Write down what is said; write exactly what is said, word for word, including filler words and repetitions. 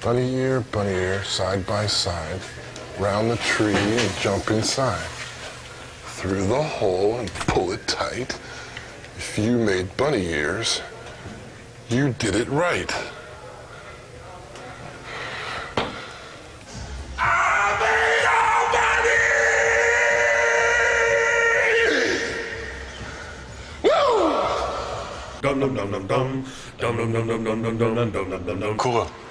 Bunny ear, bunny ear, side by side, round the tree and jump inside. Through the hole and pull it tight. If you made bunny ears, you did it right. Dum dum dum dum dum dum dum dum dum dum dum dum dum dum dum. Coureur.